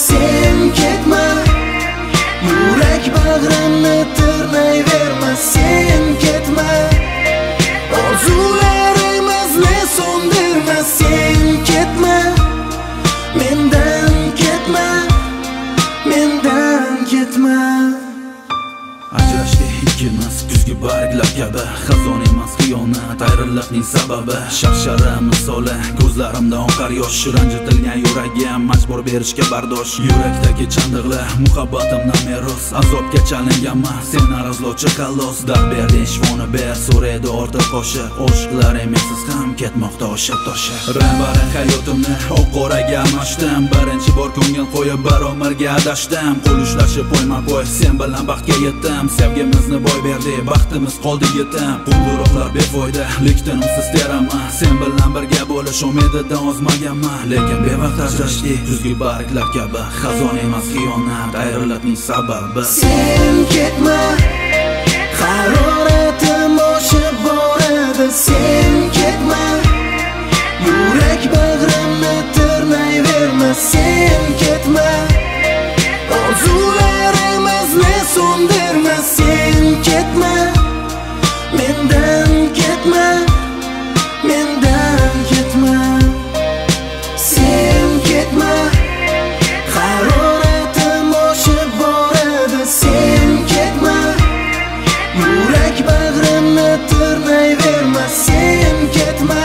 sen ketma. Yurak bag'rimni tirnayverma, sen ketma. Orzularimizni so'ndirma, sen ketma. Mendan ketma, mendan ketma. Ajrashdik ikkimiz kuzgi barglar kabi, xazon emas xiyonat ayriliqning sababi. Shashara misoli ko'zlarimda oqar yosh, ranjitilgan yuragim majbur berishga bardosh. Yurakdagi chandiqlar muhabbatimdan meros, azobga chalinganman sen arazlovchi xalos. Dard berding shifoni ber, so'raydi ortiq qoshi, oshiqlar emissiz ham ketmoqda oshib toshib. Rang-barang hayotimni oq-qoraga almashdim, birinchi bor ko'ngil qo'yib baromirga adashdim. Qo'l ushlashib poyma-poy sen bilan baxtga yetdim, sevgimizni boy berdi, baxtimiz qoldi yetim. Qo'ng'iroqlar befoyda, lektinimsiz teraman, sen bilan birga bo'lish umididan ozmaganman. Lekin bevaqt ajrashdik kuzgi barglar kabi, xazon emas xiyonat ayriliqning sababi. Sen ketma, haroratim oshib boradi, sen ketma. Yurak bag'rimni tirnayverma, sen ketma. Orzularimizni so'ndirma, sen ketma. Mendan ketma, mendan ketma. Sen ketma, haroratim oshib boradi, sen ketma. Yurak bag'rimni tirnayverma, sen ketma.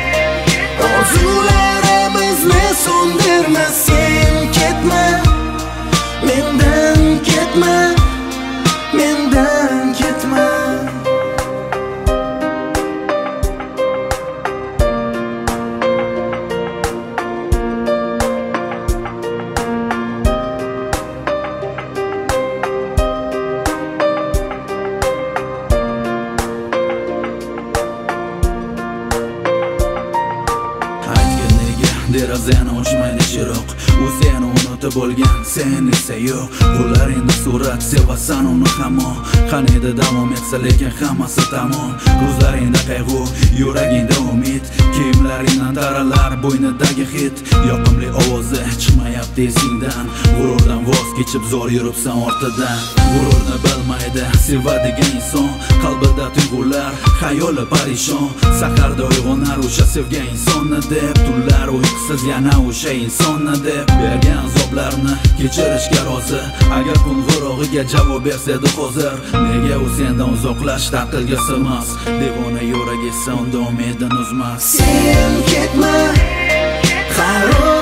Orzularimizni so'ndirma, sen ketma. Mendan ketma, mendan ketma. Derazani ochmaydi chiroq, u seni unutib bo'lgan, sen esa yo'q. Qo'llaringda surat, sevasan uni hamon. Qaniydi davom etsa lekin hammasi tamom. Ko'zlaringda qayg'u, yuragingda umid, kiyimlaringdan taralar bo'ynidagi hid. Yoqimli ovozi chiqmayapti esingdan, g'ururdan voz kechib zo'r yuribsan ortidan. G'ururni bilmaydi sevadigan inson, qalbida tuyg'ular, xayoli parishon. Saharda uyg'onar o'sha sevgan insonni deb, tunlar uyqusiz yana o'sha insonni deb. Bergan azoblarni kechirishga rozi, agar qo'ng'irog'iga javob bersaydi hozir. Nega u sendan uzoqlashdi aqlga sig'mas, devona yuragi esa unda umidini uzmas. Sen ketma,